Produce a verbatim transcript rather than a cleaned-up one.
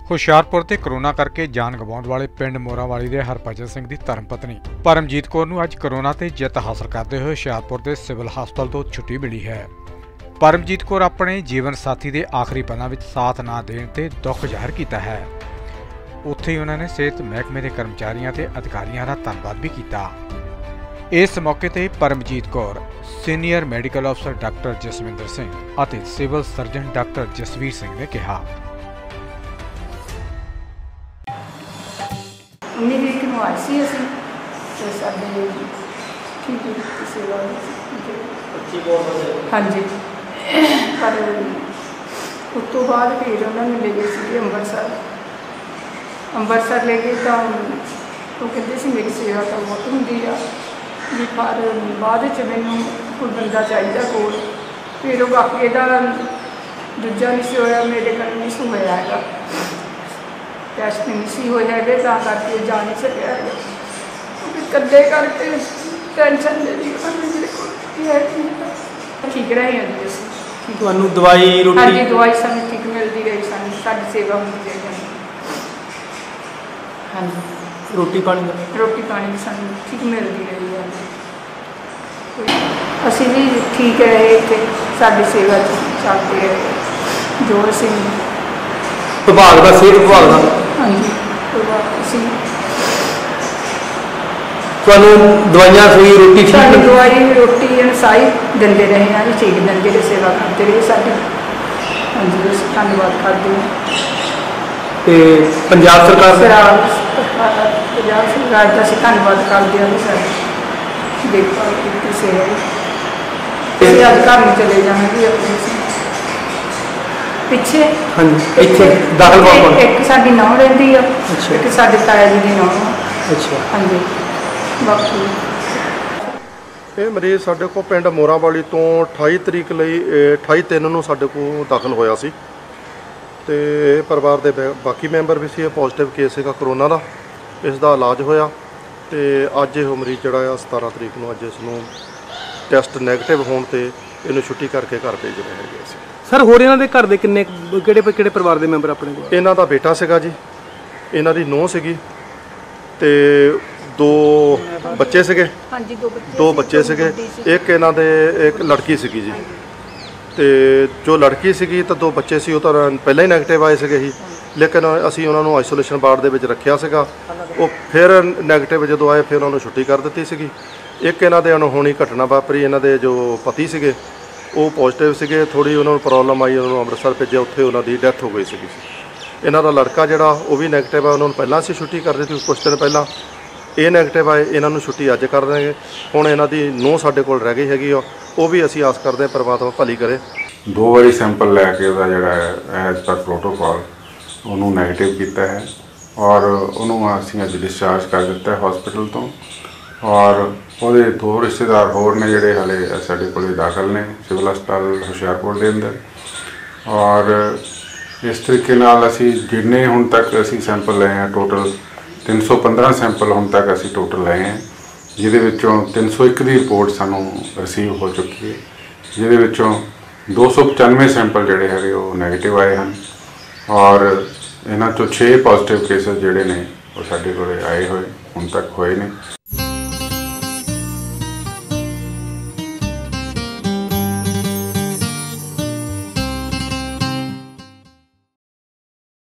ਹੁਸ਼ਿਆਰਪੁਰ ਤੇ ਕਰੋਨਾ ਕਰਕੇ ਜਾਨ ਗਵਾਉਣ ਵਾਲੇ ਪਿੰਡ ਮੋਰਾਵਾਲੀ ਦੇ ਹਰਭਜਨ ਸਿੰਘ ਦੀ ਧਰਮ ਪਤਨੀ ਪਰਮਜੀਤ ਕੌਰ ਨੂੰ ਅੱਜ ਕਰੋਨਾ ਤੇ ਜਿੱਤ ਹਾਸਲ ਕਰਦੇ ਹੋਏ ਹੁਸ਼ਿਆਰਪੁਰ ਦੇ ਸਿਵਲ ਹਸਪਤਾਲ ਤੋਂ ਛੁੱਟੀ ਮਿਲੀ ਹੈ। ਪਰਮਜੀਤ ਕੌਰ ਆਪਣੇ ਜੀਵਨ ਸਾਥੀ ਦੇ ਆਖਰੀ ਪਲਾਂ ਵਿੱਚ ਸਾਥ ਨਾ ਦੇਣ ਤੇ ਦੁੱਖ ਜ਼ਾਹਰ ਕੀਤਾ ਹੈ। ਉੱਥੇ ਹੀ ਉਹਨਾਂ ਨੇ ਸਿਹਤ ਮਹਿਕਮੇ ਦੇ ਕਰਮਚਾਰੀਆਂ ਤੇ ਅਧਿਕਾਰੀਆਂ ਦਾ ਧੰਨਵਾਦ ਵੀ ਕੀਤਾ। ਇਸ ਮੌਕੇ ਤੇ ਪਰਮਜੀਤ ਕੌਰ, ਸੀਨੀਅਰ ਮੈਡੀਕਲ ਅਫਸਰ ਡਾਕਟਰ ਜਸਵਿੰਦਰ ਸਿੰਘ ਅਤੇ civil surgeon doctor Jasvir Singh ਨੇ ਕਿਹਾ। उन्नी तरीक को आई सी असी तो साढ़े ठीक है सेवा हाँ जी पर उस तो बाद फिर उन्होंने ले गए थे अंबरसर अंबरसर ले गए तो वो कहते सी मेरी सेवा तो बहुत होंगी आ भी पर बाद मैनू कोई बंदा चाहिए कोल फिर वो बाकी दूजा नहीं से होया मेरे कल नहीं से होया है टैसट नहीं सी होए है करके जा नहीं सकिया है क्योंकि कदे करके टेंशन ठीक रहे हैं जी असीं दवाई रोटी हाँ जी दवाई सानूं ठीक मिलती रही सानूं साडी सेवा होंदी रही हाँ जी रोटी पानी रोटी पानी भी सानूं ठीक मिलती रही है असीं भी ठीक रहे इत्थे साडी सेवा चलती रहे जो असीं विभाग का सेहत विभाग का हाँ जी असीं ਤੁਹਾਨੂੰ ਦਵਾਈਆਂ ਸੂਈ ਰੋਟੀ साडी दवाई रोटी साई दिंदे रहे हैं ठीक दिंदे रहे सेवा करते रहे साडी हाँ जी असीं धन्नवाद करते हैं ਤੇ ਪੰਜਾਬ ਸਰਕਾਰ पंजाब सरकार का असीं धन्नवाद करते हैं साडी देखभाल की सेवा असीं अज घर में चले जाना जी अपने पिछे हाँ जी इत्थे दाखल बाबा एक साडी नौं रहिंदी आ अच्छा एक साडे ताया जी दी नौं अच्छा हाँ जी बाकी ਇਹ ਮਰੀਜ਼ ਸਾਡੇ ਕੋਲ ਪਿੰਡ ਮੋਰਾਵਾਲੀ ਤੋਂ ਅਠਾਈ ਤਰੀਕ ਲਈ ਅਠਾਈ ਤਿੰਨ ਨੂੰ ਸਾਡੇ ਕੋਲ ਦਾਖਲ ਹੋਇਆ ਸੀ ਤੇ ਪਰਿਵਾਰ ਦੇ ਬਾਕੀ ਮੈਂਬਰ ਵੀ ਸੀ। ਇਹ ਪੋਜ਼ਿਟਿਵ ਕੇਸ ਹੈਗਾ ਕਰੋਨਾ ਦਾ, ਇਸ ਦਾ ਇਲਾਜ ਹੋਇਆ ਤੇ ਅੱਜ ਇਹ ਮਰੀਜ਼ ਜਿਹੜਾ ਆ ਸਤਾਰਾਂ ਤਰੀਕ ਨੂੰ ਅੱਜ ਇਸ ਨੂੰ ਟੈਸਟ ਨੈਗੇਟਿਵ ਹੋਣ ਤੇ ਇਹਨੂੰ ਛੁੱਟੀ ਕਰਕੇ ਘਰ ਭੇਜ ਰਹੇ ਹੈਗੇ ਸੀ। ਸਰ ਹੋਰ ਇਹਨਾਂ ਦੇ ਘਰ ਦੇ ਕਿੰਨੇ ਕਿਹੜੇ ਕਿਹੜੇ ਪਰਿਵਾਰ ਦੇ ਮੈਂਬਰ ਆਪਣੇ ਕੋਲ? ਇਹਨਾਂ ਦਾ ਬੇਟਾ ਸੀਗਾ ਜੀ, ਇਹਨਾਂ ਦੀ ਨੂੰਹ ਸੀਗੀ ਤੇ ਦੋ ਬੱਚੇ ਸੀਗੇ हाँ जी दो बच्चे ਦੋ ਬੱਚੇ ਸੀਗੇ ਇੱਕ ਇਹਨਾਂ ਦੇ ਇੱਕ ਲੜਕੀ ਸੀਗੀ ਜੀ ਤੇ ਜੋ ਲੜਕੀ ਸੀਗੀ ਤਾਂ ਦੋ ਬੱਚੇ ਸੀ ਉਹ ਤਾਂ ਪਹਿਲਾਂ ਹੀ ਨੈਗੇਟਿਵ ਆਏ ਸੀਗੇ ਜੀ, ਲੇਕਿਨ ਅਸੀਂ ਉਹਨਾਂ ਨੂੰ ਆਈਸੋਲੇਸ਼ਨ ਵਾਰਡ ਦੇ ਵਿੱਚ ਰੱਖਿਆ ਸੀਗਾ। ਉਹ ਫਿਰ ਨੈਗੇਟਿਵ ਜਦੋਂ ਆਏ ਫਿਰ ਉਹਨਾਂ ਨੂੰ ਛੁੱਟੀ ਕਰ ਦਿੱਤੀ ਸੀਗੀ। ਇੱਕ ਇਹਨਾਂ ਦੇ ਅਣਹੋਣੀ ਘਟਨਾ ਵਾਪਰੀ, ਇਹਨਾਂ ਦੇ ਜੋ ਪਤੀ ਸੀਗੇ ਉਹ ਪੋਜ਼ਿਟਿਵ ਸੀਗੇ, ਥੋੜੀ ਉਹਨਾਂ ਨੂੰ ਪ੍ਰੋਬਲਮ ਆਈ, ਉਹਨਾਂ ਨੂੰ ਅੰਮ੍ਰਿਤਸਰ ਭੇਜਿਆ, ਉੱਥੇ ਉਹਨਾਂ ਦੀ ਡੈਥ ਹੋ ਗਈ ਸੀਗੀ। ਇਹਨਾਂ ਦਾ ਲੜਕਾ ਜਿਹੜਾ ਉਹ ਵੀ ਨੈਗੇਟਿਵ ਆ, ਉਹਨਾਂ ਨੂੰ ਪਹਿਲਾਂ ਅਸੀਂ ਛੁੱਟੀ ਕਰ ਦਿੱਤੀ ਕੁਛ ਦਿਨ ਪਹਿਲਾਂ, ਇਹ ਨੈਗੇਟਿਵ ਆਏ, ਇਹਨਾਂ ਨੂੰ ਛੁੱਟੀ ਅੱਜ ਕਰ ਦਾਂਗੇ। ਹੁਣ ਇਹਨਾਂ ਦੀ ਨੂੰਹ ਸਾਡੇ ਕੋਲ ਰਹਿ ਗਈ ਹੈਗੀ ਆ, ਉਹ ਵੀ ਅਸੀਂ ਆਸ ਕਰਦੇ ਹਾਂ ਪਰਮਾਤਮਾ ਭਲੀ ਕਰੇ। ਦੋ ਵਾਰੀ ਸੈਂਪਲ ਲੈ ਕੇ ਉਹਦਾ ਜਿਹੜਾ ਹੈ ਐਜ਼ ਪਰ ਪ੍ਰੋਟੋਕੋਲ ਉਹਨੂੰ ਨੈਗੇਟਿਵ ਕੀਤਾ ਹੈ ਔਰ ਉਹਨੂੰ ਅਸੀਂ ਅੱਜ ਡਿਸਚਾਰਜ ਕਰ ਦਿੱਤਾ ਹਸਪੀਟਲ ਤੋਂ ਔਰ ਉਹਦੇ ਦੋ ਰਿਸ਼ਤੇਦਾਰ ਹੋਰ ਨੇ ਜਿਹੜੇ ਹਾਲੇ ਸਾਡੇ ਕੋਲ ਦਾਖਲ ਨੇ ਸਿਵਲ ਹਸਪਤਾਲ ਹੁਸ਼ਿਆਰਪੁਰ ਦੇ ਅੰਦਰ। ਔਰ ਇਸ ਤਰੀਕੇ ਨਾਲ ਅਸੀਂ ਜਿੰਨੇ ਹੁਣ ਤੱਕ ਅਸੀਂ ਸੈਂਪਲ ਲਏ ਹਾਂ ਟੋਟਲ ਤਿੰਨ ਸੌ ਪੰਦਰਾਂ ਸੈਂਪਲ ਹੁਣ ਤੱਕ ਅਸੀਂ ਟੋਟਲ ਲਏ ਹਾਂ, ਜਿਹਦੇ ਵਿੱਚੋਂ ਤਿੰਨ ਸੌ ਇੱਕ ਦੀ ਰਿਪੋਰਟ ਸਾਨੂੰ ਰਿਸੀਵ ਹੋ ਚੁੱਕੀ ਹੈ, ਜਿਹਦੇ ਵਿੱਚੋਂ ਦੋ ਸੌ ਪਚਾਨਵੇਂ ਸੈਂਪਲ ਜਿਹੜੇ ਹੈਗੇ ਉਹ ਨੈਗੇਟਿਵ ਆਏ ਹਨ ਔਰ ਇਹਨਾਂ ਤੋਂ ਛੇ ਪੋਜ਼ਿਟਿਵ ਕੇਸਿਸ ਜਿਹੜੇ ਨੇ ਉਹ ਸਾਡੇ ਕੋਲ ਆਏ ਹੋਏ ਹੁਣ ਤੱਕ ਹੋਏ ਨੇ।